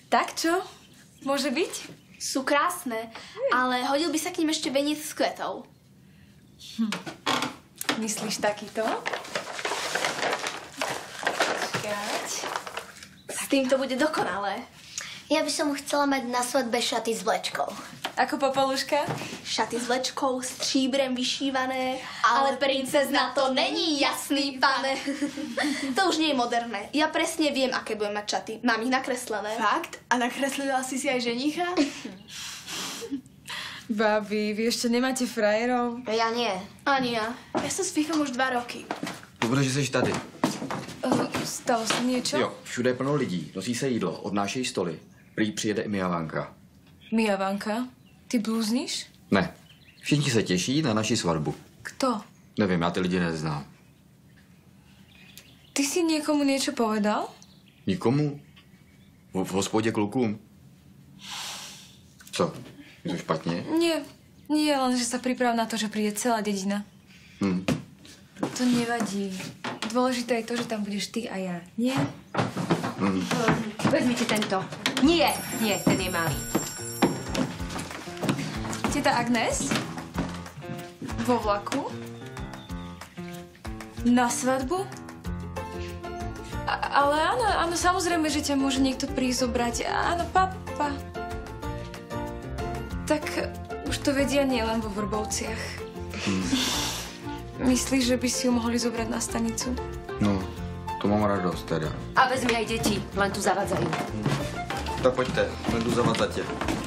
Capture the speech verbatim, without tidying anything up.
Tak čo? Môže byť? Sú krásne, ale hodil by sa k ním ešte veniec s kvetov. Hm. Myslíš takýto? Počkať. S tým to bude dokonalé. Ja by som chcela mať na svadbe šaty s vlečkou. Ako popoluška? Šaty s vlečkou, stříbrem vyšívané, ale princezna to není, jasný pane. To už nie je moderné. Ja presne viem, aké budem mať šaty. Mám ich nakreslené. Fakt? A nakreslila si si aj ženicha? Babi, vy ešte nemáte frajerov? Ja nie. Ani ja. Ja som s Fifom už dva roky. Dobré, že jsi tady. Uh, stalo sa niečo? Jo, všude je plno lidí, nosí se jídlo, odnášejí stoly. Prý přijede i Mia Vanka. Mia Vanka? Ty blúzniš? Ne, všichni se těší na naši svatbu. Kto? Nevím, já ty lidi neznám. Ty si niekomu niečo povedal? Nikomu? V, v hospodě klukům? Co? Je to špatně? Nie, nie, len že sa priprav na to, že príde celá dedina. Hm. To nevadí. Dôležité je to, že tam budeš ty a ja, nie? Hm. Vezmite tento. Nie, nie, ten je malý. Teta Agnes? Vo vlaku? Na svadbu? A, ale áno, áno, samozrejme, že ťa môže niekto prísť zobrať. Áno, papa. Tak už to vedia nielen vo Vrbovciach. Hm. Myslíš, že by si ju mohli zobrať na stanicu? No, to mám radost teda. A vezmi aj deti, len tu zavadzajú. Tak pojďte, jdu zavadzat tě.